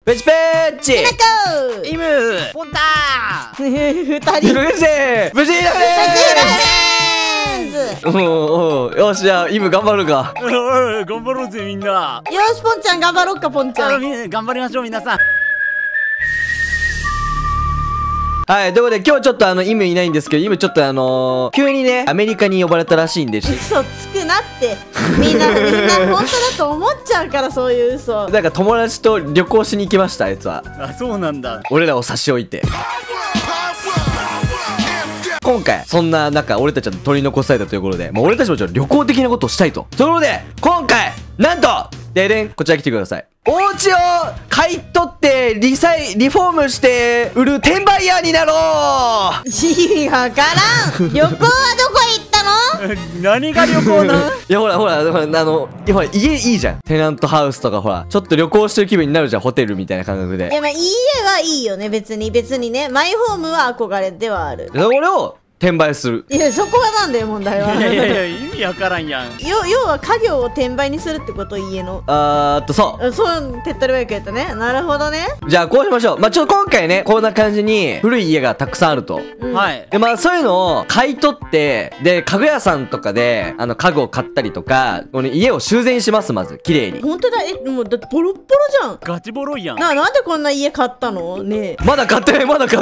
ペチペッチイムポンター無事無事だねー。おうよし、じゃあイム頑張るか。 頑張ろうぜみんな。 よし、ポンちゃん頑張ろうか。ポンちゃん頑張りましょう皆さん。 はい、ということで今日ちょっとイムいないんですけど、イムちょっと急にね、アメリカに呼ばれたらしいんで、 嘘つくなって。みんな本当だと思っちゃうから、そういう嘘。 なんか友達と旅行しに行きました、あいつは。 あ、そうなんだ。 俺らを差し置いて。今回、そんな中、俺たちは取り残されたということで、もう俺たちもちょっと旅行的なことをしたいと。ということで、今回、なんと、ででん、こちら来てください。お家を買い取って、リフォームして、売る転売ヤーになろう。 意味わからん。旅行はどこ行ったの？ 何が旅行なん？ いや、ほら、家いいじゃん。テナントハウスとかほら、ちょっと旅行してる気分になるじゃん、ホテルみたいな感覚で。 いや、まあ、家はいいよね、別にね。マイホームは憧れではある。 それを、転売する。 いや、そこはなんだよ、問題は。 いや意味わからんやん。 要は家業を転売にするってこと、家の。 そう。 そう、手っ取り早くやったね。なるほどね。 じゃあ、こうしましょう。まあ、ちょっと今回ね、こんな感じに、古い家がたくさんあると。 はい。 で、まあ、そういうのを買い取って、で、家具屋さんとかで、家具を買ったりとか、この家を修繕します、まず。綺麗に。 本当だ、もう、だってボロッボロじゃん。 ガチボロいやん。 なんでこんな家買ったのねえ。 まだ買ってない。じゃあ、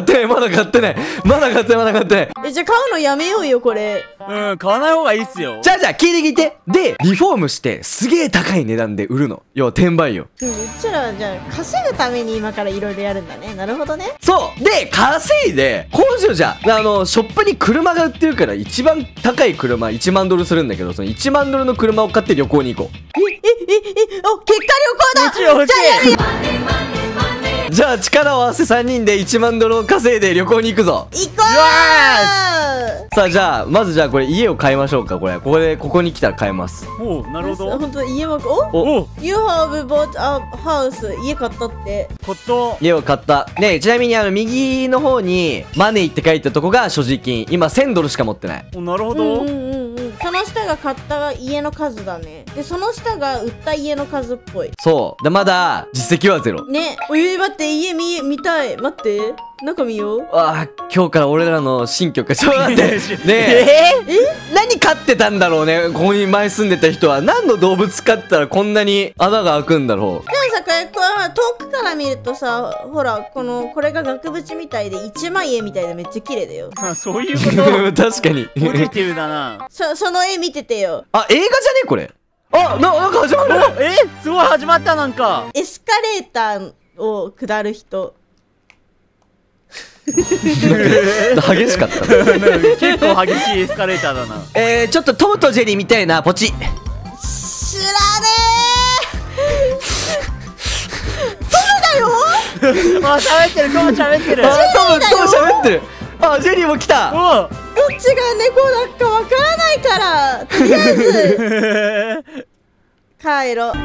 買うのやめようよ、これ。 買わない方がいいっすよ。 じゃあ、聞いて。で、リフォームして、すげえ高い値段で売るの。要は、転売よ。 うちらはじゃあ、稼ぐために今からいろいろやるんだね。なるほどね。 そうで、稼いで、工場じゃ、ショップに車が売ってるから、一番高い車、1万ドルするんだけど、その1万ドルの車を買って旅行に行こう。 結果旅行だ。 欲しい。 じゃあやるよ。 じゃあ、力を合わせ3人で1万ドルを稼いで旅行に行くぞ。 行こう。 さあ、じゃあ、まずじゃあこれ家を買いましょうか、これ。ここに来たら買えます。 おう、なるほど。 本当家も、 お You have bought a house。家買ったって。 家を買った。で、ちなみに右の方に、マネーって書いたとこが所持金。今1000ドルしか持ってない。 お、なるほど。 その下が買った家の数だね。で、その下が売った家の数っぽい。 そう。で、まだ、実績はゼロ。 ね。待って、家見たい。待って。中見よう。 今日から俺らの新居か。ちょっと待って。ねえ。何飼ってたんだろうね。ここに前住んでた人は。何の動物飼ったらこんなに穴が開くんだろう。 でもさ、これ遠くから見るとさ、ほら、これが額縁みたいで一枚絵みたいでめっちゃ綺麗だよ。 そういうこと。 確かに。 ポジティブだな。 その絵見ててよ。 映画じゃねこれ。なんか始まる。 すごい始まった、なんか。 エスカレーターを下る人。 激しかった。 結構激しいエスカレーターだな。 ちょっとトムとジェリーみたいなポチ。 知らねえ。トムだよ。 喋ってる。トム喋ってる。 ジェリーも来た。 どっちが猫だかわからないから、とりあえず帰ろう。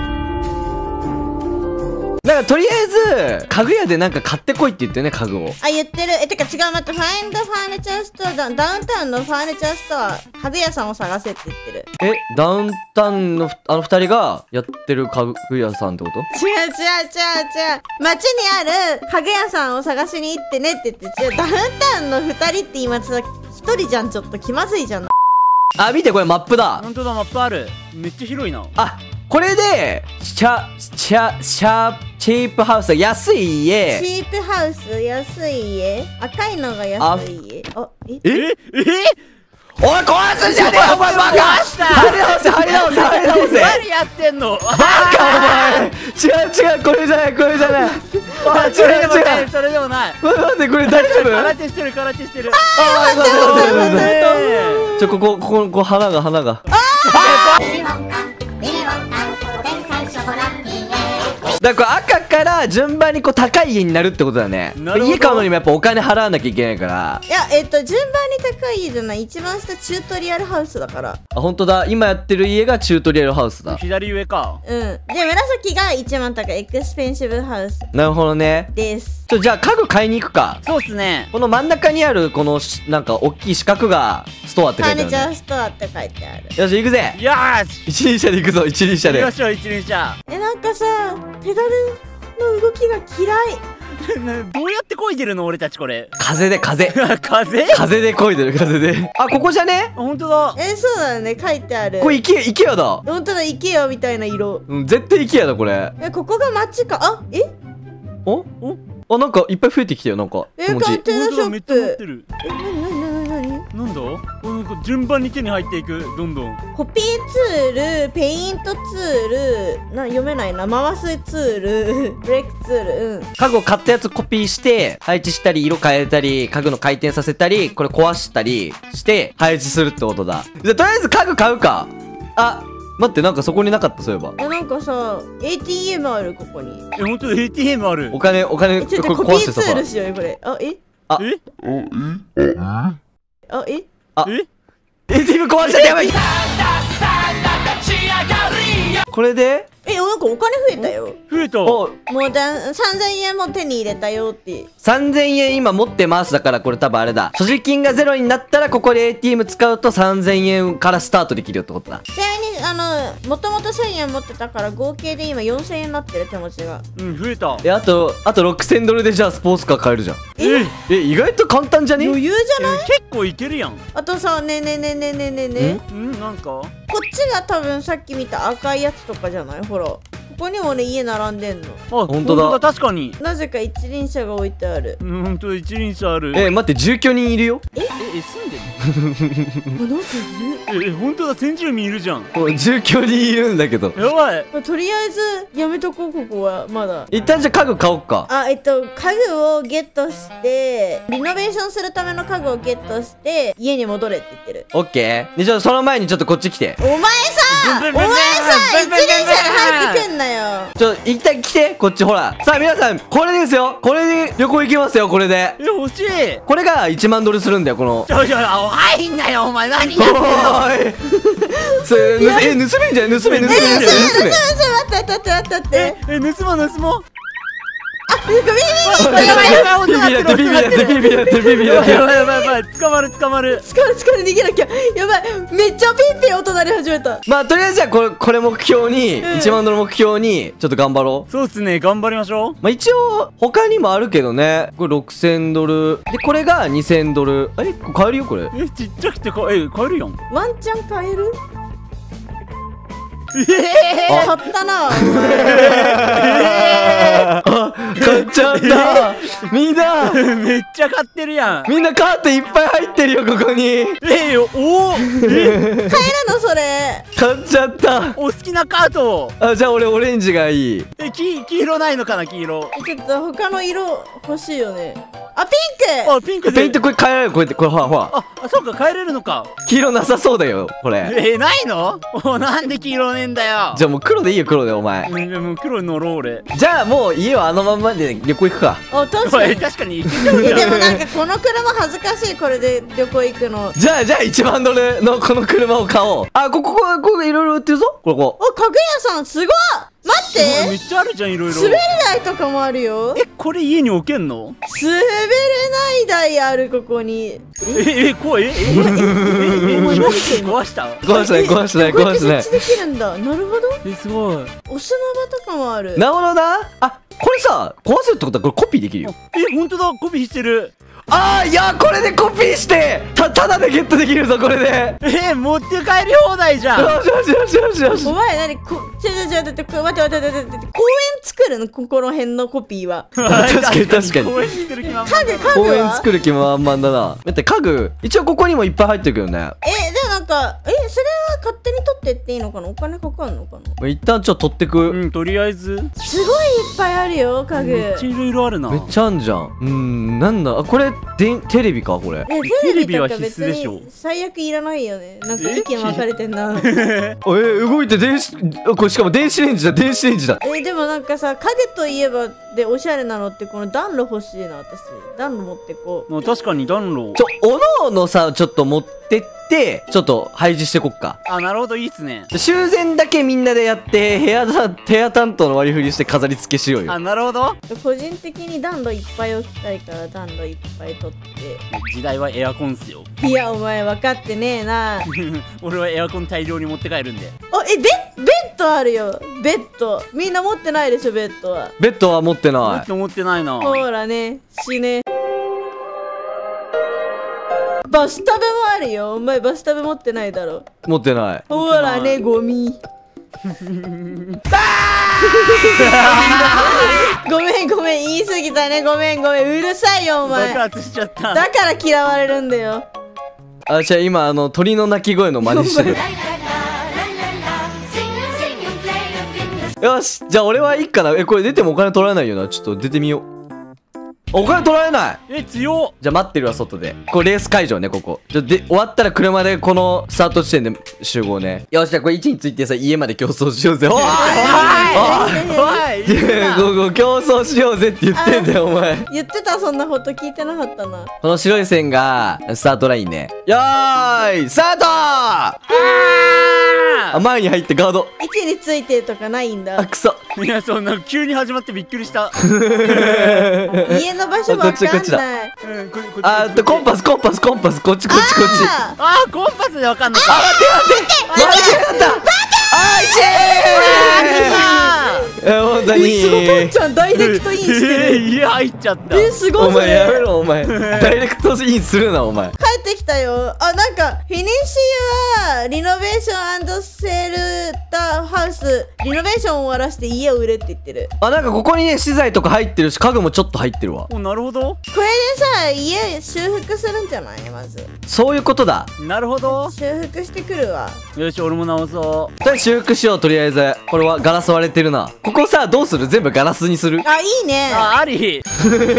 なんかとりあえず家具屋でなんか買ってこいって言ってね、家具を。 言ってる。てか違う、待って、ファインドファーニチャーストア、ダウンタウンのファーニチャーストア、家具屋さんを探せって言ってる。 ダウンタウンの2人がやってる家具屋さんってこと？ 違う。街にある家具屋さんを探しに行ってねって言って、ダウンタウンの2人って今さ、1人じゃん。ちょっと気まずいじゃん。 見て、これマップだ。 本当だ、マップある。めっちゃ広いな。 これでチープハウス、安い家。 チープハウス、安い家。赤いのが安い家。 おい、壊すんじゃねえよ、お前バカ。張り直せ。 何やってんの。 バカ、お前。違う、これじゃない。 それでもない。 待って、これ大丈夫？ 空手してる。 待って。 ここ、花が。だからこれ赤から順番に高い家になるってことだね。家買うのにもやっぱお金払わなきゃいけないから。 いや、順番に高い家じゃない。一番下チュートリアルハウスだから。 本当だ。今やってる家がチュートリアルハウスだ。 左上か。 で、紫が一番高いエクスペンシブハウス。 なるほどね。 です。 じゃあ家具買いに行くか。 そうっすね。 この真ん中にあるこのなんか大きい四角がストアって書いてある、ね。 ファーニチャーストアって書いてある。 よし、行くぜ。 よし。 一輪車で行くぞ、一輪車で。 よし、一輪車。 なんかさ、ペダルの動きが嫌い。 どうやって漕いでるの俺たちこれ。 風で風。 風？ 風で漕いでる、風で。あ、ここじゃね？ 本当だ。 そうだね、書いてある。 これイケアだ。 本当だ、イケアみたいな色。 うん、絶対イケアだ、これ。 ここが街か。あ、 おあ、なんかいっぱい増えてきたよ、なんか。気持ちいい。 カンテナショめっちゃ持っップ。 てる。 なになんだ？なんか順番に手に入っていく、どんどん。 コピーツール、ペイントツール、読めないな、回すツール、ブレイクツール、 家具を買ったやつコピーして配置したり、色変えたり、家具の回転させたり、これ壊したりして配置するってことだ。じゃあとりあえず家具買うか。あ、待って、なんかそこになかった、そういえば。 なんかさ、ATM ある、ここに。 本当だ、ATM ある。 お金ちょっとコピ壊してさ。 ーツールしようよ、これ。 ATM 壊しちゃってやばい。これでなんかお金増えたよ。 増えた。 お、 もう3000円も手に入れたよって。 3000円今持ってます。だからこれ多分あれだ。所持金がゼロになったらここで ATM 使うと3000円からスタートできるよってことだ。 ちなみにもともと1000円持ってたから合計で今4000円になってる、手持ちが。 増えた。 あと6000ドルでじゃあスポーツカー買えるじゃん。意外と簡単じゃね？ 余裕じゃない？ 結構いけるやん。 あとさ、ねなんすか？ こっちが多分さっき見た赤いやつとかじゃない？ほら、ここにもね、家並んでんの。 あ、 本当だ。 確かに。 なぜか一輪車が置いてある。 本当だ、一輪車ある。 待って、住居人いるよ。 住んでる？なんかいる。 本当だ、先住民いるじゃん。 住居人いるんだけど。 やばい。 とりあえずやめとこう、ここはまだ。 一旦じゃあ家具買おっか。 家具をゲットしてリノベーションするための家具をゲットして家に戻れって言ってる。 オッケー。で、ちょっとその前にちょっとこっち来て。 お前さ一輪車で入ってくんなよ。 一旦来て、こっちほら。さあ皆さん、これですよ。これで旅行行けますよ、これで。 欲しい。 これが1万ドルするんだよ、この。 入んなよ、お前。何やってんの？ それ盗めんじゃん、盗め。 待って。 盗もう。 ビビだって。 やばい。捕まる。 逃げなきゃ。やばい。めっちゃピンピン音鳴り始めた。 まあとりあえずじゃあこれ目標に、1万ドル目標にちょっと頑張ろう。 そうっすね、頑張りましょう。 まあ一応他にもあるけどね。これ6000ドルで、これが2000ドル。買えるよこれ。 ちっちゃくて買えるやん。 ワンチャン買える？ 買ったな。 買っちゃった。みんなめっちゃ買ってるやん。 みんなカーテンいっぱい入ってるよ、ここに。 買えるのそれ？ 買っちゃった。 お好きなカートを。 じゃあ俺オレンジがいい。 黄色ないのかな？黄色。 ちょっと他の色欲しいよね。 ピンクペイントこれ変えられる。これほら。 そうか、変えれるのか。 黄色なさそうだよ、これ。 ないの？なんで黄色ねえんだよ。 じゃあもう黒でいいよ、黒でお前。 もう黒に乗ろう俺。 じゃあもう家はあのまんまで旅行行くか。 確かに行けちゃうじゃん。 でもなんかこの車恥ずかしい、これで旅行行くの。 じゃあ1万ドルのこの車を買おう。ここいろいろ売ってるぞ。ここ。 家具屋さんすごい。待って、 めっちゃあるじゃん、いろいろ。 滑り台とかもあるよ。 これ家に置けんの？ 滑れない台ある、ここに。 怖い。壊した設置できるんだ。なるほど。 すごい。 お砂場とかもある。 なるほどな。これさ、壊せるってことはこれコピーできるよ。 本当だ、コピーしてる。 いや、これでコピーしてただでゲットできるぞ、これで。 持って帰り放題じゃん。 よし。 お前何待って公園作るの？ここの辺のコピーは。 確かに。 公園作る気満々。 公園作る気満々だな。だって家具一応ここにもいっぱい入ってるけどね。 でもなんかそれは勝手に取ってっていいのかな？お金かかるのかな？ 一旦ちょっと取ってく。 とりあえず。 すごいいっぱいあるよ、家具。 めっちゃいろいろあるな。 めっちゃあんじゃん。なんだこれテレビか、これ。 テレビは必須でしょ。 最悪いらないよね。なんか意見分かれてんな。 動いてこれしかも電子レンジだ。 でもなんかさ、家具といえばでおしゃれなのってこの暖炉欲しいな。私暖炉持ってこう。 確かに暖炉。 おのおのさ、ちょっと持ってってちょっと配置してこっか。 あ、なるほど、いいっすね。 で修繕だけみんなでやって部屋担当の割り振りして飾り付けしようよ。 あ、なるほど。 個人的に暖炉いっぱい置きたいから暖炉いっぱい取っ時代はエアコンっすよ。 て。いやお前分かってねえな。 俺はエアコン大量に持って帰るんで。 あ、ベッドあるよ。ベッドみんな持ってないでしょベッドは。 ベッドは持ってもない。 っと持ってないな。 ほらね、死ね。バスタブもあるよ。お前バスタブ持ってないだろ。 持ってない。 ほらね、ゴミ。ごめん言い過ぎたね。ごめんうるさいよお前。 爆発しちゃった。 だから嫌われるんだよ。 あ、じゃあ今鳥の鳴き声の真似してる。よし、じゃあ俺はいいかな。これ出てもお金取られないよな。ちょっと出てみよう。お金取られない。 強っ。 じゃあ待ってるわ、外で。これレース会場ね、ここ。じゃあで、終わったら車でこのスタート地点で集合ね。よし、じゃあこれ位置についてさ、家まで競争しようぜ。おいおい競争しようぜって言ってんだよ、お前。 言ってた。そんなこと聞いてなかったな。 この白い線がスタートラインね。よーい、スタートあ、前に入ってガード。 位置についてとかないんあ、 だ。 くそ。 いや、そんな急に始まってびっくりした。 家の場所わかんこっちだない。 あーっと、コンパス、こっち。 ああー、コンパスでわかんない。 待ってだったあー、本当に。 すごい、ポンちゃんダイレクトインしてる。 家入っちゃった。 すごい。 お前やめろ、お前。ダイレクトインするな、お前。 帰ってきたよ。あ、なんかフィニッシュはリノベーション&セールタハウス、リノベーションを終わらせて家を売れって言ってる。 あ、なんかここにね、資材とか入ってるし、家具もちょっと入ってるわ。 お、なるほど。 これでさ、家修復するんじゃない？まずそういうことだ。 なるほど。 修復してくるわ。 よし、俺も直そとりあえず修復しよう、とりあえず。これはガラス割れてるな。ここさ、どうする？全部ガラスにする？ あ、いいね。 あ、あり。 絵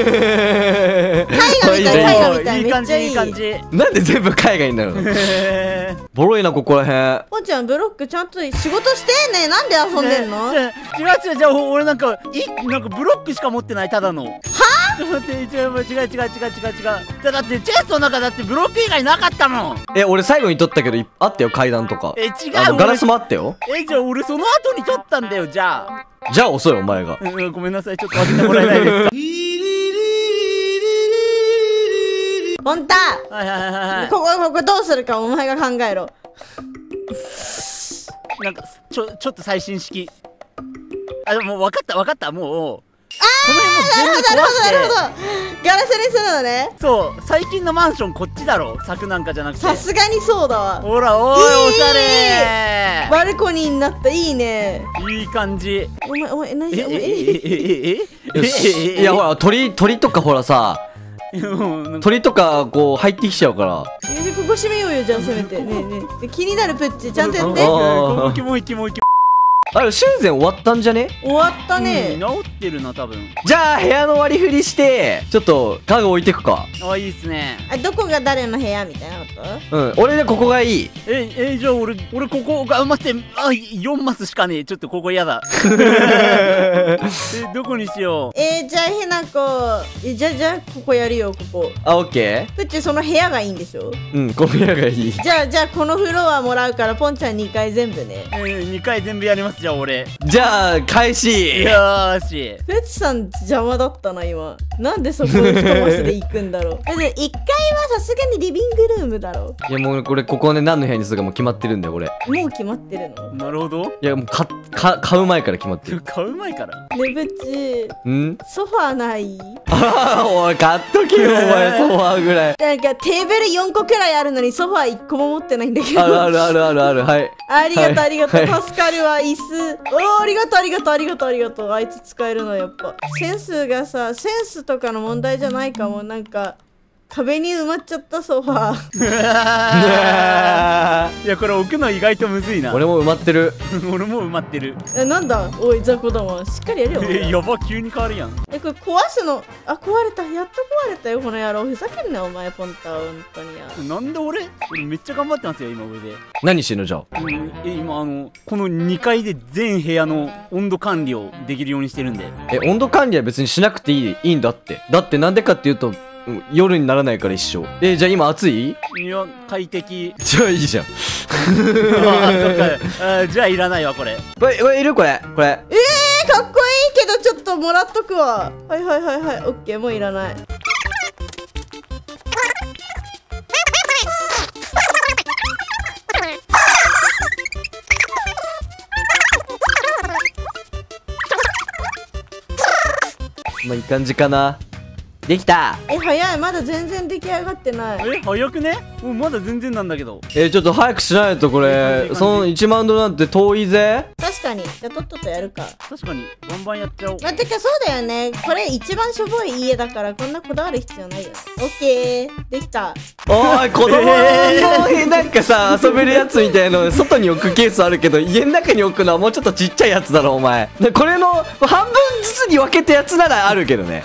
画みたい、絵画みたい。 いい感じ、 めっちゃいい。 いい感じ。 なんで全部海外になるの？ボロいな、ここらへん。 ポンちゃんブロックちゃんと仕事してんね。なんで遊んでんの？ 違う、じゃあ俺なんかなんかブロックしか持ってない、ただの。はちょっと待って、違う。だってチェストの中だってブロック以外なかったもん。 俺最後に撮ったけど、あったよ、階段とか。 違う。 ガラスもあったよ。 じゃあ俺その後に撮ったんだよ、じゃあ。 じゃあ遅い、お前が。 ごめんなさい、ちょっと開けてもらえないですか？ ポンタ、 はい。 ここどうするかお前が考えろ。 なんかちょっと最新式。あ、でも分かった、もう。この辺も全部壊して。 なるほど。ガラスにするのね。 そう、最近のマンションこっちだろ、柵なんかじゃなくて。 さすがにそうだわ。 ほら、おい、おしゃれバルコニーになった。いいね。 いい感じ。 お前何？ よし。いや、ほら、鳥とかほらさ、鳥とかこう入ってきちゃうから。 ここ閉めようよ、じゃあせめて。ねえ気になるプッチちゃんとやって。 もういき。 あれ、修繕終わったんじゃね？ 終わったね。 治ってるな、多分。 じゃあ部屋の割り振りしてちょっと家具置いてくか。 あ、いいっすね。 どこが誰の部屋みたいなこと？ 俺でここがいい。 じゃあ俺ここが、待って、4マスしかねえ。ちょっとここ嫌だ。どこにしよう。 じゃあひなこ、じゃあここやるよ、ここ。 あ、オッケプッチその部屋がいいんでしょ？ この部屋がいい。 じゃあこのフロアもらうからポンちゃん2回全部ね。 2回全部やります、じゃあ俺。 じゃあ開始。 よーし。 プッチさん邪魔だったな今。なんでそこに一マスで行くんだろう。1階はさすがにリビングルームだろ。 いやもうここね、何の部屋にするかもう決まってるんだよ、俺。 もう決まってるの？ なるほど。 いやもう買う前から決まってる。 買う前から。 ねプッチ、ソファーない？ ああ、おい、買っときよ、お前、ソファーぐらい。 なんかテーブル4個くらいあるのにソファー1個も持ってないんだけど。 ある、はい。 ありがとう、 はいありがとう、助かるわ、椅子。ありがとう、ありがとう。あいつ使えるの、やっぱ。センスがさ、センスとかの問題じゃないかも。なんか、壁に埋まっちゃったソファー。 いや、これ置くの意外とむずいな。 俺も埋まってる。 俺も埋まってる。 なんだおい、雑魚ども。しっかりやれよ。 やば、急に変わるやん。 これ壊すの。あ、壊れた。やっと壊れたよ、この野郎。ふざけんな、お前、ポンタ。本当にや。 なんで俺めっちゃ頑張ってますよ、今上で。 何してんのじゃあ。 今この2階で全部屋の温度管理をできるようにしてるんで。 温度管理は別にしなくていいんだって。だってなんでかっていうと、 夜にならないから一生。じゃあ今暑い？ いや、快適。 じゃあいいじゃん。 あ、そっか。じゃあいらないわ、これ。 これいる？これ。 かっこいいけどちょっともらっとくわ。はいはいはいはい。オッケー、もういらない。 まあいい感じかな。できた。 早い。まだ全然出来上がってない。 早くね？もうまだ全然なんだけど。 ちょっと早くしないとこれ、その1万ドルなんて遠いぜ。 確かに。じゃあとっととやるか。 確かに、バンバンやっちゃおう。 てかそうだよね。これ一番しょぼい家だからこんなこだわる必要ないよね。オッケー。できた。 おい、子供のなんかさ、遊べるやつみたいの外に置くケースあるけど、家の中に置くのはもうちょっとちっちゃいやつだろ、お前。これの半分ずつに分けたやつならあるけどね。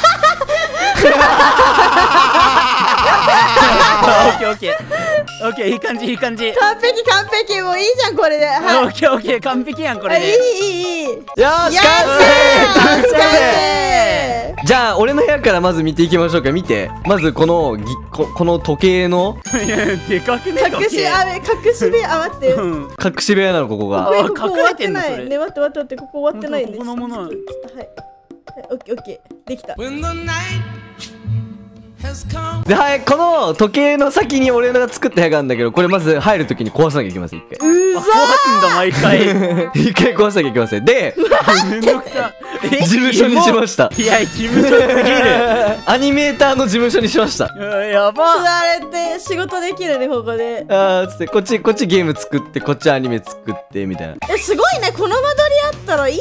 オッケーオッケーオッケー、いい感じいい感じ。 完璧完璧。もういいじゃんこれで。はい。 オッケーオッケー、完璧やんこれで。 いい。 よーし、完成。じゃあ俺の部屋からまず見ていきましょうか。見て、まずこの時計のいや、でかくね。 隠し部屋。待って。 隠し部屋なの、ここが。 ここ終わってない。ね、待って、ここ終わってないんです。 ここのもの。 はい。オッケー。できた。 で、はい、この時計の先に俺が作った部屋があるんだけど、これまず入るときに壊さなきゃいけません。一回壊すんだ、毎回。 一回壊さなきゃいけません。で、 めんどくさ。 事務所にしました。 いや、事務所すぎる。 アニメーターの事務所にしました。 やば。 座れて仕事できるね、ここで。 つってこっちゲーム作って、こっちアニメ作ってみたいな。 すごいね。この間取りあったら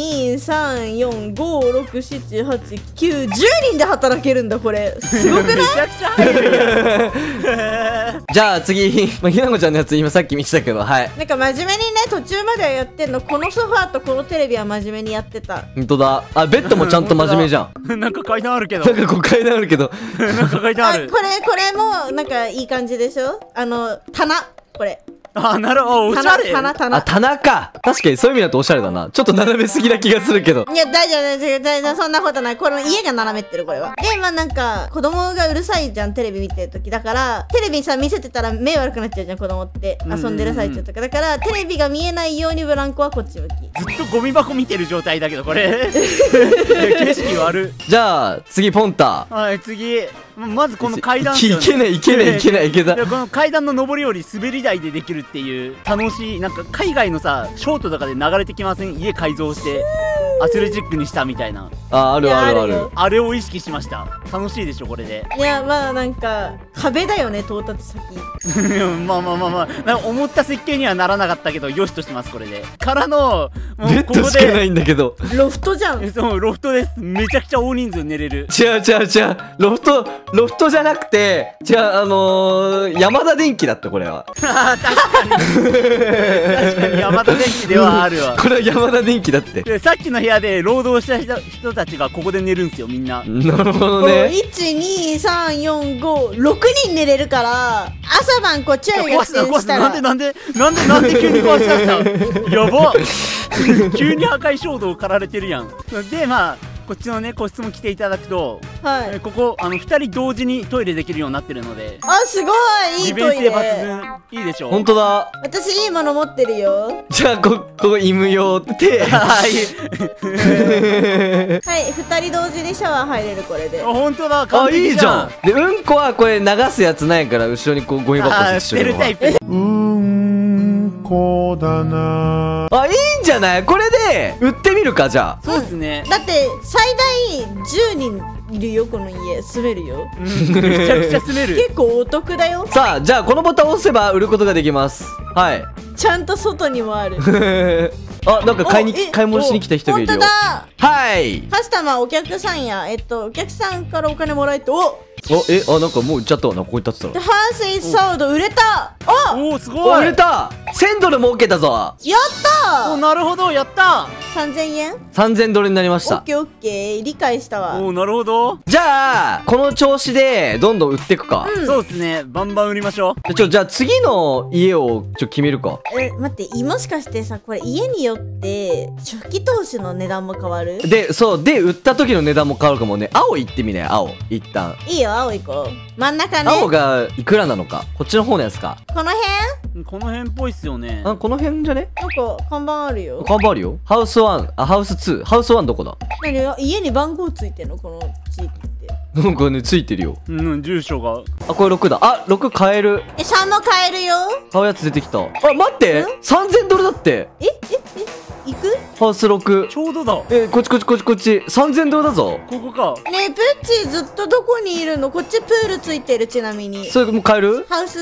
12345678910人で働けるんだ。これすごくない？ めちゃくちゃ入るやん。じゃあ次、ひなこちゃんのやつ今さっき見てたけど、はい。 なんか真面目にね、途中まではやってんの。このソファーとこのテレビは真面目にやってた。 ほんとだ。あ、ベッドもちゃんと真面目じゃん。 なんか階段あるけど。 なんかこう階段あるけど。 なんか階段ある。 これもなんかいい感じでしょ。棚。これ。 なるほど。おしゃれ。 棚。 あ、棚か。確かにそういう意味だとおしゃれだな。ちょっと斜めすぎな気がするけど。 いや、大丈夫。そんなことない。この家が斜めってる、これは。で、まあなんか、子供がうるさいじゃん、テレビ見てる時。だから、テレビさ、見せてたら目悪くなっちゃうじゃん、子供って。遊んでる最中とか。だから、テレビが見えないようにブランコはこっち向き。 ずっとゴミ箱見てる状態だけど、これ。景色悪。 じゃあ、次、ポンタ。 はい、次。まずこの階段。 いけない。 この階段の上り下り滑り台でできるっていう楽しい、なんか海外のさ、ショートとかで流れてきません？家改造してアスレチックにしたみたいな。 ある。 あれを意識しました。楽しいでしょこれで。 いや、まあなんか壁だよね、到達先。 まあなんか思った設計にはならなかったけど、よしとします。これでからのベッドしかないんだけど。 ロフトじゃん。 そう、ロフトです。めちゃくちゃ大人数寝れる。 違う。ロフトじゃなくて、ヤマダ電機だった、これは。 確かにヤマダ電機ではあるわ。 これはヤマダ電機だって。 でさっきの部屋で労働した人たちがここで寝るんすよ、みんな。 なるほどね。 12345 6人寝れるから、朝晩こう注意が出演したら。 なんで急に壊しだしたやば。急に破壊衝動駆られてるやん。で、まあこっちのね、個室も来ていただくと、 はい、 ここ2人同時にトイレできるようになってるので、 あ、すごいいいトイレ。 利便性抜群。いいでしょ。 ほんとだ。 私いいもの持ってるよ。 じゃあここ犬用ってはい、 2人同時にシャワー入れる、これで。 ほんとだ。 あ、いいじゃん。で、うんこはこれ流すやつないから、後ろにこうゴミ箱設置捨てるタイプ。 こうだな。 あ、いいんじゃない？これで売ってみるか、じゃあ。 そうですね。 だって最大10人いるよ、この家。住めるよ。 めちゃくちゃ住める。 結構お得だよ。 さあ、じゃあこのボタンを押せば売ることができます。はい。 ちゃんと外にもある。 あ、なんか買い物しに来た人がいるよ。 ほんとだ。 はい。 カスタマーお客さんや。お客さんからお金もらえて、 なんかもう売っちゃったわな。ここに立ってたら。 ハースイソード売れた。 おお、すごい。 売れた。 1000ドル儲けたぞ。 やったお、なるほど、やったー !3000 円 3000ドルになりました。 オッケーオッケー。理解したわ。 お、なるほど。 じゃあ、この調子でどんどん売っていくか。 そうですね、バンバン売りましょう。 じゃあ次の家を決めるか。 待って、もしかしてさ、これ家によって初期投資の値段も変わる？ で、そう。で、売った時の値段も変わるかもね。青行ってみね。青。一旦。 いいよ、青行こう。真ん中ね。 青がいくらなのか。こっちの方のやつか。 このこの辺っぽいっすよね。 あ、この辺じゃね？ 辺なんか看板あるよ。 看板あるよ。ハウス1。あ、ハウス2。ハウス1どこだ？ 何家に番号ついてんのこの地域って。 なんかね、ついてるよ。 うん、住所が。 あ、これ6だ。あ、6買える。 3も買えるよ。 買うやつ出てきた。あ、待って3000ドルだって。 行く？ ハウス6。 ちょうどだ。 こっち3000ドルだぞ。 ここか。 ねえ、プッチーずっとどこにいるの？こっちプールついてる、ちなみに。 それもう買える？ ハウス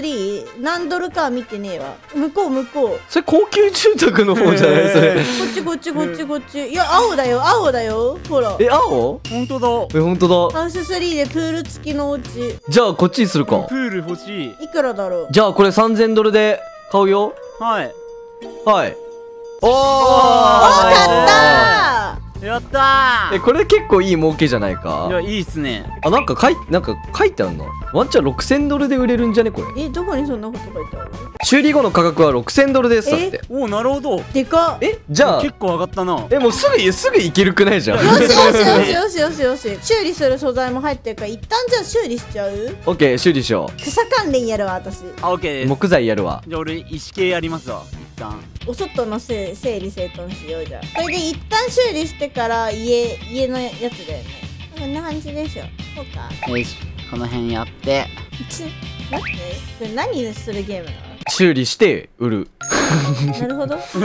3何ドルかは見てねえわ。向こう。 それ高級住宅の方じゃないそれ。 こっち。いや、青だよ。ほら。 青？ ほんとだ。 ほんとだ。 ハウス3でプール付きのお家。 じゃあこっちにするか。 プール欲しい。 いくらだろう？ じゃあこれ3000ドルで買うよ。 はい。 はい。おー買ったやったー。 これ結構いい儲けじゃないか。 いや、いいっすね。 あ、なんか書いてあるな。ワンチャン6000ドルで売れるんじゃねこれ。 どこにそんなこと書いてある？ 修理後の価格は6000ドルですだって。 お、なるほど。 でかっ。 じゃあ結構上がったな。 もうすぐいけるくないじゃん。 よし。修理する素材も入ってるから、一旦じゃあ修理しちゃう？ オッケー、修理しよ草関連やるわ、私。 あ、オッケーう。 です。 木材やるわ。 じゃあ俺、石系やりますわ。一旦。 お外の整理整頓しようじゃん。これで一旦修理してから家のやつだよね。こんな感じでしょ。そうか。 よし。この辺やって。 待って。これ何するゲームなの？ 修理して売る。 なるほど。転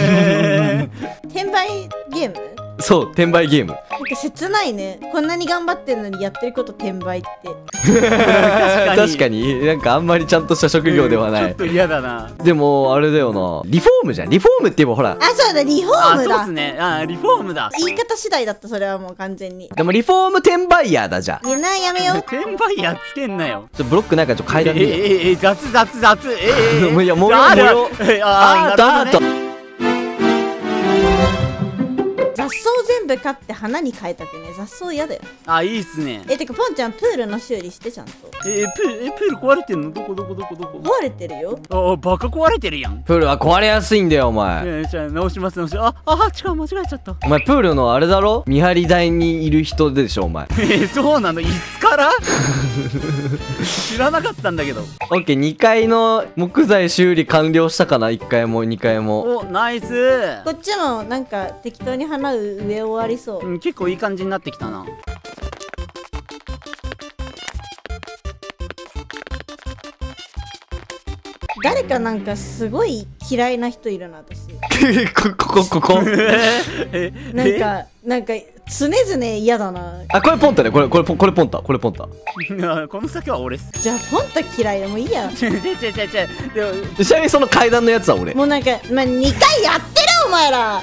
売ゲーム？ そう、転売ゲーム。 なんか切ないね。こんなに頑張ってんのにやってること転売って。 確かになんかあんまりちゃんとした職業ではないちょっ。と嫌だな。 でもあれだよな、リフォームじゃん。リフォームって言えばほら、 あ、そうだ、リフォーあ、 ムだそうっす。ね。あ、リフォームだ。 言い方次第だった、それはもう完全に。 でもリフォーム転売ヤーだじゃん。 やめよう。 転売やっつけんなよ。 ブロックないから階段でいいよ。 雑。 もういや模様ある模様あー、なるほどね。 雑草全部買って花に変えたくね。雑草嫌だよ。 あ、いいっすね。 てかポンちゃんプールの修理してちゃんと。 プール壊れてんの？どこ？ 壊れてるよ。 あ、バカ壊れてるやん。 プールは壊れやすいんだよお前。 じゃあ直します。違う、間違えちゃった。 お前プールのあれだろ、見張り台にいる人でしょお前。 そうなの？いつから知らなかったんだけど。 オッケー、2階の木材修理完了したかな。1階も2階も。 お、ナイス。 こっちもなんか適当に花植え終わりそう。 うん、結構いい感じになってきたな。 誰かなんかすごい嫌いな人いるな、私。 ここなんか常々嫌だな。 あ、これポンタね。これポンタ。 この先は俺っす。 じゃあポンタ嫌いでもいいや。 違う。でもちなみにその階段のやつは俺。 もうなんか、2回やってるお前ら。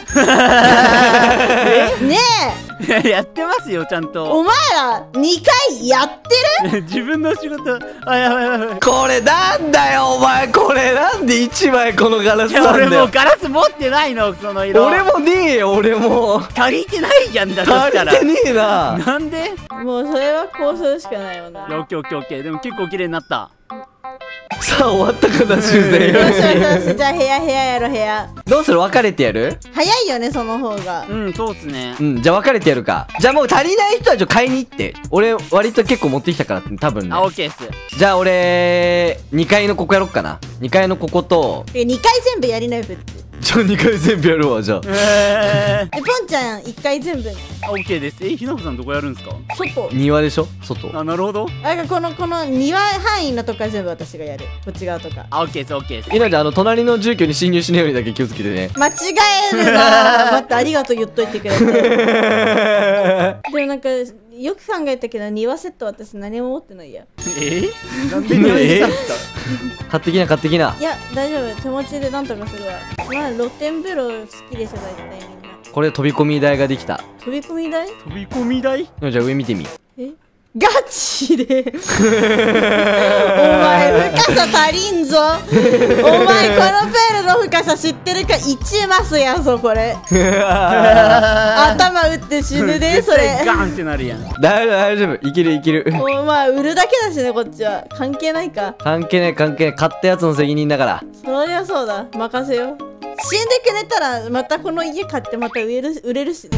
ねやってますよ、ちゃんえ、 と。 お前ら2回やってる。 自分の仕事。あ、やばい。 これなんだよお前。これなんで1枚このガラスいや、俺なんだよ。 もうガラス持ってないの、その色。 俺もねえよ。俺も足りてないじゃんだとしたら。 足りてねえな。 なんで？ もうそれはこうするしかないよな。 いや、オッケー。でも結構綺麗になった。 さあ終わったかな修正。 よし、じゃあ部屋やろ、部屋。 どうする？分かれてやる？ 早いよね、その方が。 うん、そうっすね。 じゃあ分かれてやるか。じゃあもう足りない人は買いに行って。俺割と結構持ってきたから多分ね。 あ、オッケーっす。 じゃあ俺2階のここやろっかな。2階のここと 2回全部やりなよ、ぶって。 2階全部やるわ。じゃあポンちゃん1回全部ね。 オッケーです。ひなこさんどこやるんすか？ 外。 庭でしょ外。 あ、なるほど。 この庭範囲のとこは全部私がやる。こっち側とか。 あ、オッケーです。 いなちゃん隣の住居に侵入しないようにだけ気をつけてね。 間違えるな。待って、ありがとう言っといてくれて。でもなんかよく考えたけど庭セット私何も持ってないや。 なんで庭にしたんすか？ 買ってきな。 いや大丈夫、手持ちでなんとかするわ。まあ露天風呂好きでしょ大体みんな。 これ飛び込み台ができた。 飛び込み台？ 飛び込み台？ じゃあ上見てみ。 ガチでお前深さ足りんぞ。お前このプールの深さ知ってるか。1マスやぞこれ頭打って死ぬでそれ。 ガンってなるやん。 大丈夫、いけるいける。 お前売るだけだしねこっちは。関係ないか。 関係ない関係ない、買ったやつの責任だから。 そりゃそうだ、任せよ。死んでくれたらまたこの家買ってまた売れるしね。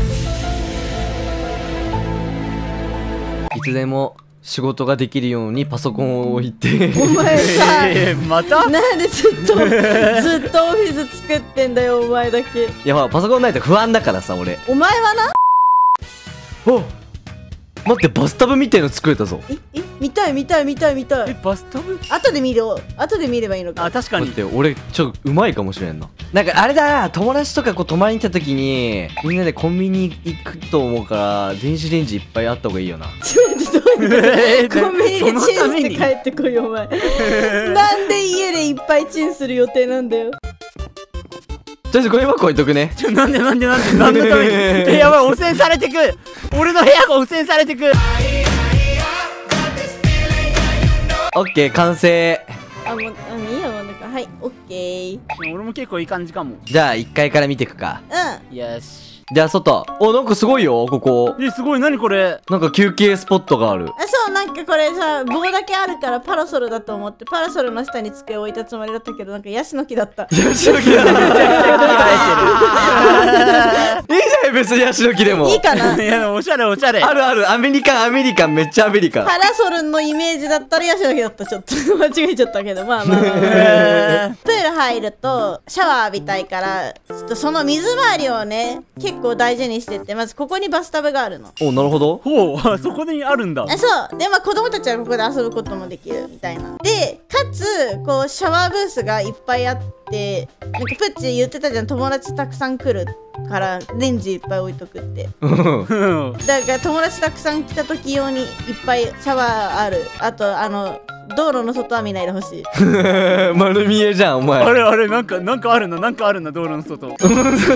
いつでも仕事ができるようにパソコンを置いてお前さまたなんでずっとオフィス作ってんだよお前だけ。 いや、ほらパソコンないと不安だからさ俺。 お前はな。 お、待って、バスタブみたいの作れたぞ。 見たい。 バスタブ。 後で見ればいいのか。 あ、確かに。 待って、俺ちょっとうまいかもしれんな。なんかあれだな、友達とかこう泊まりに来た時にみんなでコンビニ行くと思うから電子レンジいっぱいあった方がいいよな。 コンビニでチンして帰ってこいよお前なんで家でいっぱいチンする予定なんだよ。 とりあえずゴミ箱置いとくね。 なんで何のためにやばい、汚染されてく。俺の部屋が汚染されてく。 オッケー、完成。 もういいよもうなんか。はい、オッケー。 俺も結構いい感じかも。 じゃあ1階から見てくか。 よし。 じゃあ外。お、なんかすごいよここ。 すごい、何これ。 なんか休憩スポットがある。 そう、なんかこれさ棒だけあるからパラソルだと思ってパラソルの下に机置いたつもりだったけど、なんかヤシの木だった。 ヤシの木だ。いいじゃん別にヤシの木でも。 いいかな。 いや、おしゃれ。 あるある、アメリカンめっちゃアメリカン。 パラソルのイメージだったらヤシの木だった。ちょっと間違えちゃったけど、まあプール入るとシャワー浴びたいから、ちょっとその水回りをね結構大事にしてて、まずここにバスタブがあるの。 お、なるほど。 ほう、そこにあるんだ。 そうで、まあ子供たちはここで遊ぶこともできるみたいな。でかつこうシャワーブースがいっぱいあって、なんかプッチ言ってたじゃん、友達たくさん来るからレンジいっぱい置いとくって。だから友達たくさん来た時用にいっぱいシャワーある。あと道路の外は見ないでほしい。 丸見えじゃんお前。 あれなんかあるな、道路の外。 あれ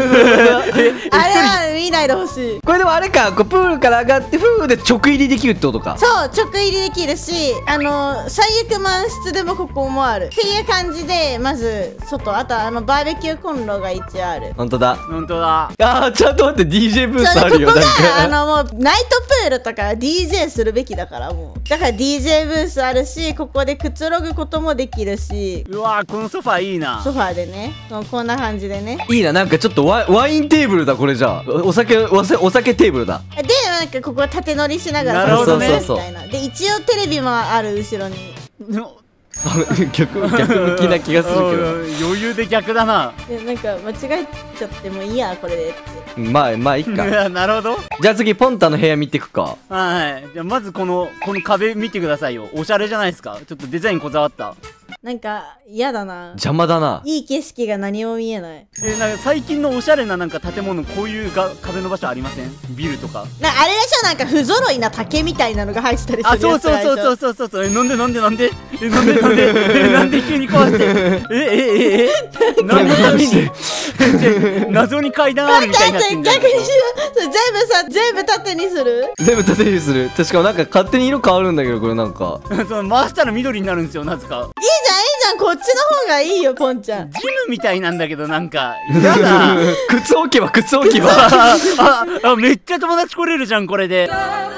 は見ないでほしい。 これでもあれか、こうプールから上がってフーで直入りできるってことか。 そう直入りできるし、最悪満室でもここもあるっていう感じで、まず外、あとバーベキューコンロが一応ある。 本当だ。ちゃんと待って、 DJ ブースあるよ。 ここなんかがもうナイトプールとか DJ するべきだから、もうだから DJ ブースあるし、ここでくつろぐこともできるし。 うわー、このソファーいいな。 ソファーでね、こんな感じでね。 いいな、なんかちょっとワインテーブルだこれ。じゃあお酒テーブルだ。 でなんかここ縦乗りしながらなるほどねみたいな。で一応テレビもある後ろに。 逆向きな気がするけど。 余裕で逆だな。 でなんか間違えちゃってもいいやこれでって。 まあいいか。 なるほど。 じゃあ次ポンタの部屋見てくか。 はい。じゃあまずこの壁見てくださいよ。おしゃれじゃないですか。ちょっとデザインこだわった。 なんか嫌だな。 邪魔だな。 いい景色が何も見えない。 なんか最近のおしゃれななんか建物、こういう壁の場所ありません？ビルとか。 あれでしょ、なんか不揃いな竹みたいなのが入ってたりするやつ。 そう。なんで急に壊して。何のために謎に階段あるみたいになってんじゃん。 逆にしよう。全部縦にする。 全部縦にする。確かなんか勝手に色変わるんだけど、これなんかその回したら緑になるんですよ、なぜか。 いいじゃんこっちの方がいいよポンちゃん。 ジムみたいなんだけど、なんかやだ。 靴置き場めっちゃ友達来れるじゃんこれで。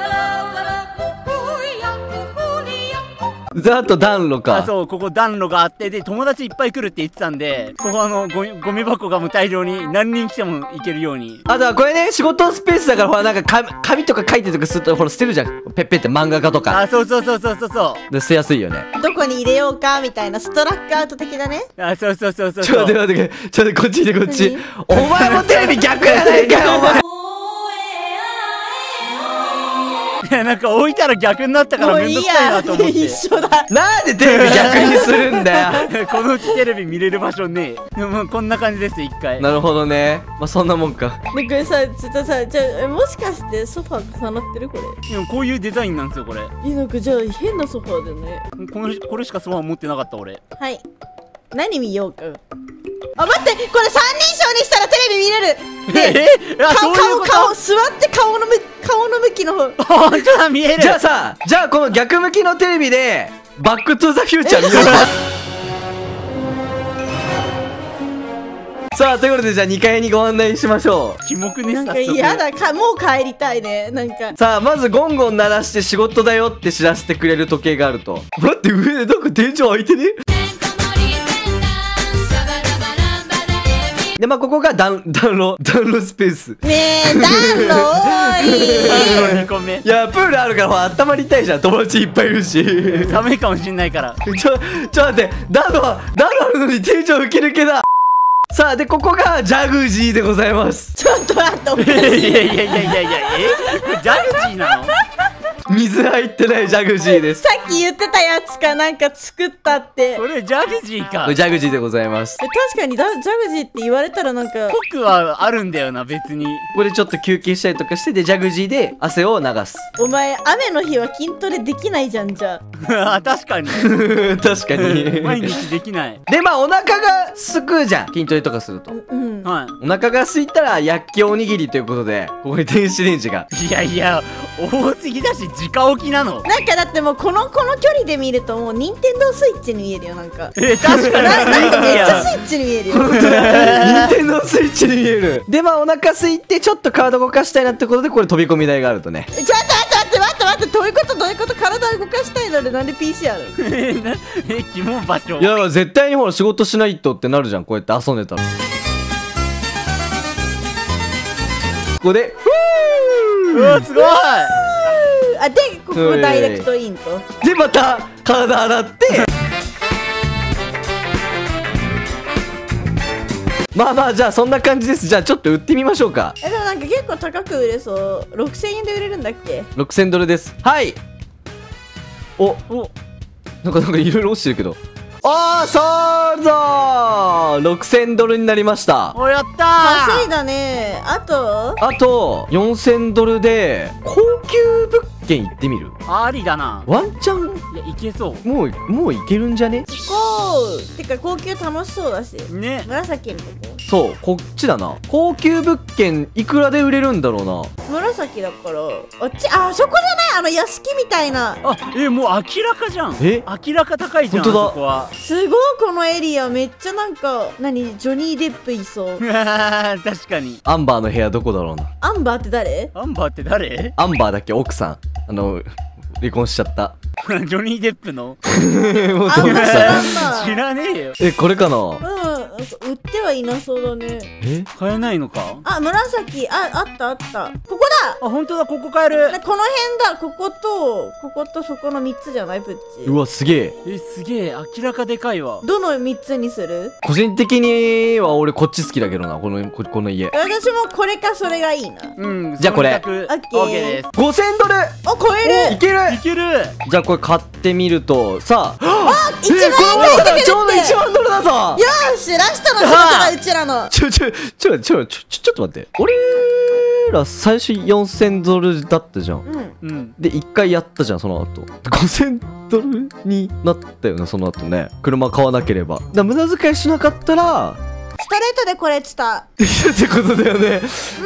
あと暖炉か。 そう、ここ暖炉があって、で友達いっぱい来るって言ってたんで、ここゴミ箱がもう大量に何人来てもいけるように。 あとはこれね、仕事スペースだから、ほらなんか紙とか書いてとかするとほら捨てるじゃん、ペッペって漫画家とか。 そうで捨てやすいよね。 どこに入れようかみたいなストラックアウト的だね。 そうちょっと待ってこっちこっち。お前もテレビ逆やないかよお前。 いや、なんか置いたら逆になったからめんどくさいなと思って。 一緒だ。 なんでテレビ逆にするんだよ。 このうちテレビ見れる場所ねえ。もうこんな感じです一回。 なるほどね。まあそんなもんか。 でこれさ、ちょっとさ、じゃあもしかしてソファー重なってるこれ。 でもこういうデザインなんですよこれ。 なんかじゃあ変なソファーだよね。 これしかソファー持ってなかった俺。 はい。何見ようか。 あ、待って、これ三人称にしたらテレビ見れる。 そういうこと。 顔座って顔の向きの方。 本当だ、見える。 じゃあこの逆向きのテレビでバックトゥザフューチャー見よう。さあということで、じゃあ2階にご案内しましょう。 キモくね。 なんか嫌だか、もう帰りたいね。なんかさあまずゴンゴン鳴らして仕事だよって知らせてくれる時計があると。待って、上でなんか天井開いてね。でまあここが暖炉スペース。 ねえ、暖炉多い。 2個目。 いやプールあるからほら温まりたいじゃん、友達いっぱいいるし。 寒いかもしんないから。 ちょ待って、暖炉あるのに天井吹き抜けだ。さあでここがジャグジーでございます。 ちょっと待って、おかしい。 いや、ジャグジーなの？ 水入ってないジャグジーです。 さっき言ってたやつかなんか作ったって。 これジャグジーか。 ジャグジーでございます。 確かにジャグジーって言われたらなんか僕はあるんだよな、別に。 これちょっと休憩したりとかしてでジャグジーで汗を流す。 お前雨の日は筋トレできないじゃん。じゃあ、確かに。 確かに。 毎日できない。 でまあお腹がすくじゃん、筋トレとかすると。 うん。 はお腹が空いたら焼きおにぎりということで、ここに電子レンジが。 い。いや、多すぎだし、直置きなの。 なんかだってもうこの距離で見るともう任天堂スイッチに見えるよ。なんか確かに。 なんかめっちゃスイッチに見えるよ。 任天堂スイッチに見える。でまあお腹空いてちょっと体動かしたいなってことで、これ飛び込み台があるとね。 ちょっと待って、どういうこと体動かしたいのでなんで PC ある？ キモ場所。 いや絶対にほら仕事しないとってなるじゃん、こうやって遊んでたら。ここでうわ、すごい。 あ、でここダイレクトインと。 でまた体洗ってまあじゃあそんな感じです。じゃあちょっと売ってみましょうか。 でもなんか結構高く売れそう。6000円で売れるんだっけ ？6000ドルです。はい。おなんかいろいろ落ちてるけど。そうぞー、6000ドルになりました。 お、やったー。 稼いだね。あと 4000ドルで高級物件行ってみる？ ありだな。 ワンチャンいや、いけそもういけるんじゃね？ 行こう。てか高級楽しそうだしう。ね。 紫のとこ。 そう、こっちだな。高級物件いくらで売れるんだろうな。 紫だからあっち、あそこじゃない？屋敷みたいな。 あ、もう明らかじゃん。明らか高いじゃん。 本当だ。 そこはすごい。このエリアめっちゃなんかジョニー・デップいそう。 確かに。 アンバーの部屋どこだろうな。 アンバーって誰？ アンバーって誰？ アンバーだっけ、奥さん。離婚しちゃった。 ジョニー・デップの元あんま知奥さらんな。 知らねえよ。 これかな。 売ってはいなそうだね。 買えないのか？ あ、紫。あった。ここだ。 あ、本当だ、ここ買える。 この辺だ。こことそこの3つじゃない？プッチ。 うわすげえ。 すげえ、明らかでかいわ。 どの3つにする？ 個人的には俺こっち好きだけどな、この家。 私もこれかそれがいいな。 うん、 じゃあこれオッケー。 オッケーです。 5000ドルお、超える。 いける。 いける。 じゃあこれ買ってみるとさあ、 1万円出してくれるって。 ちょうど1万ドルだぞ。 よし、ラストの仕事だ、うちらの。 ちょっと待って。俺ら最初4000ドルだったじゃん。 うん。 で1回やったじゃん、その後5000ドルになったよね、その後ね。車買わなければ無駄遣いしなかったらストレートでこれってた。 ってことだよね。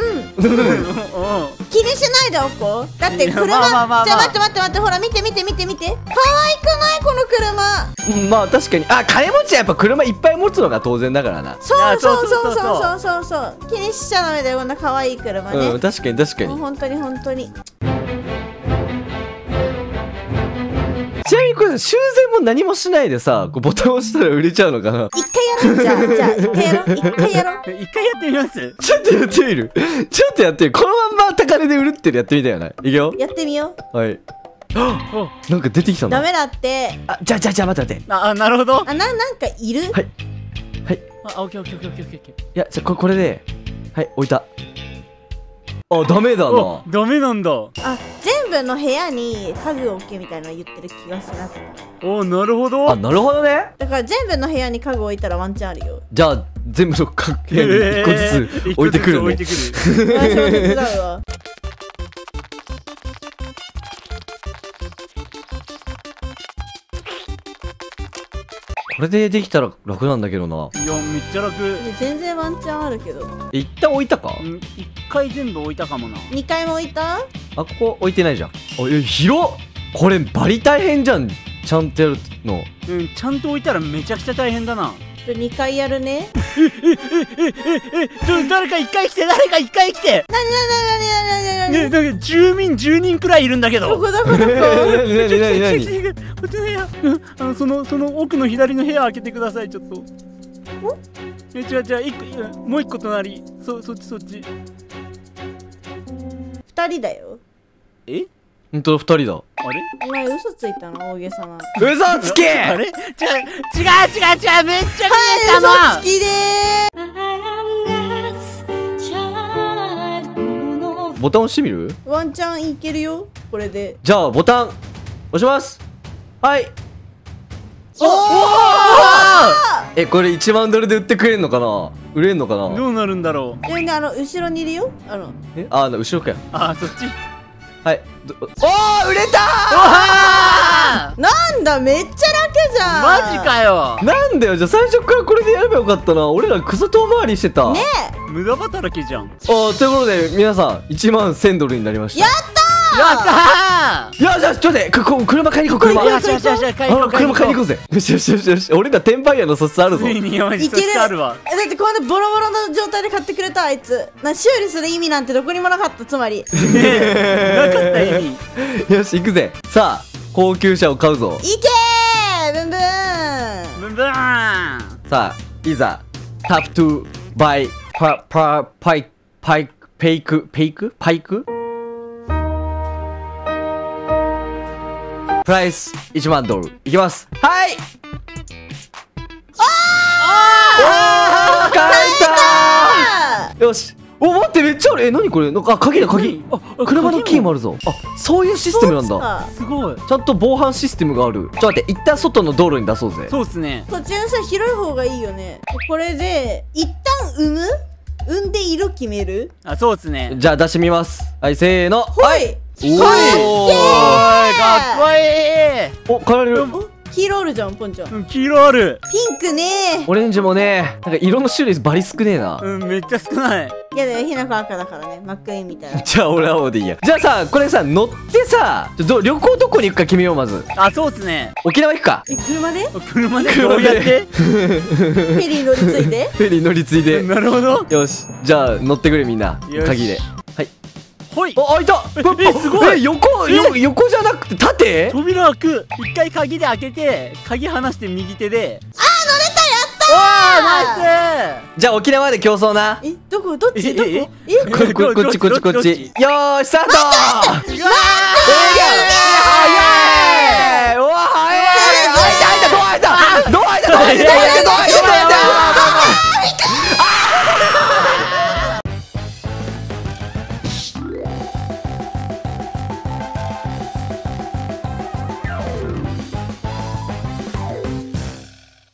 気にしないでおこう。だって車、じゃあ待ってほら見て可愛くないこの車。 まあ確かに金持ちはやっぱ車いっぱい持つのが当然だからな。 そう気にしちゃダメだよ、こんな可愛い車ね。 確かにもう本当に。 ちなみにこれ修繕も何もしないでさ、こうボタン押したら売れちゃうのかな。 一回やろう。じゃあ一回やろう。 一回やってみます。 ちょっとやってみる。このまんま高値で売るってやってみたよね。いくよ。 やってみよう。 はい。なんか出てきたの。 ダメだって。 じゃあ待って。 なるほど。 なんかいる。 はい。 オッケー。 いや、じゃあこれで、はい、置いた。ダメだな。 ダメなんだ。 全部の部屋に家具を置けみたいなの言ってる気がしなくて。 なるほど。 なるほどね。 だから全部の部屋に家具置いたらワンチャンあるよ。 じゃあ全部の部屋に1個ずつ置いてくるね。 私も手伝うわ。 これでできたら楽なんだけどな。 いやめっちゃ楽。 全然ワンチャンあるけど。 一旦置いたか。 うん一回全部置いたかもな。 2回も置いた？ あ、ここ置いてないじゃん。広っ。これバリ大変じゃん。ちゃんとやるの。 うんちゃんと置いたらめちゃくちゃ大変だな。 2回やるね。 誰か1回来て、誰か1回来て。 なにね、なんか住民10人くらいいるんだけど。 どこどこどこなになになに。 こっちの部屋、その奥の左の部屋開けてください、ちょっと。違う、もう一個隣。そっち。 2人だよ。 え？ ほんと2人だ。 あれ？ お前嘘ついたの大げさな。 嘘つけ。 あれ？違う、めっちゃ見えたの。 嘘つきでボタン押してみる？ ー。ワンチャンいけるよこれで。 じゃあボタン押します。はい。これ1万ドルで売ってくれんのかな。売れんのかな。 どうなるんだろう。 でね、後ろにいるよ。 後ろかよ。 そっち。 はい。売れたなんだ、めっちゃ楽じゃん。 マジかよ。 なんだよ。じゃあ最初からこれでやればよかったな。俺らクソ遠回りしてた。 ね無駄働きじゃん。 ということで皆さん1万1000ドルになりました。 やったやったー。 いや、じゃあちょっと待って、車買いに行こう。車よし、 車買いに行こうぜ。よし。俺ら転売屋の素質あるぞ。 ついによし、そいける。 してあるわ。 だってこんなボロボロの状態で買ってくれたあいつ。修理する意味なんてどこにもなかった。つまりなかった意味。 よし、行くぜ。さあ、高級車を買うぞ。 いけー。ブンブーン。 ブンブーン。 さあ、いざタップトゥバイパイクプライス1万ドルいきます。はい。買えたー。よし。待って、めっちゃある。何これ。鍵だ、鍵。車のキーもあるぞ。そういうシステムなんだ。 すごい。 ちゃんと防犯システムがある。ちょっと待って、一旦外の道路に出そうぜ。 そうっすね。 途中さ、広い方がいいよね。これで一旦産んで色決める。 そうっすね。 じゃあ出してみます。はい、せーの。 はい。 おー。 かっこいい。 買われる。 黄色あるじゃん、ポンちゃん。 黄色ある。 ピンクねオレンジもね、なんか色の種類バリ少ねえな。 めっちゃ少ない。 いやだよ、ひなこ赤だからね。マックイーンみたいな。 じゃあ俺は青でいいや。じゃあさ、これさ、乗ってさ、旅行どこに行くか決めよう、まず。 そうっすね。 沖縄行くか。 車で車でどうやってフェリー乗り継いでフェリー乗り継いで。 なるほど。 よし。じゃあ乗ってくれみんな。 よし鍵で。はい。 ほい。 開いた。 すごい。 横じゃなくて縦？ 扉開く。一回鍵で開けて、鍵離して右手で。 乗れた、やったー。 ナイス。 じゃあ沖縄で競争な。 どこどっちどここっち。 よーし、スタート。 うわー。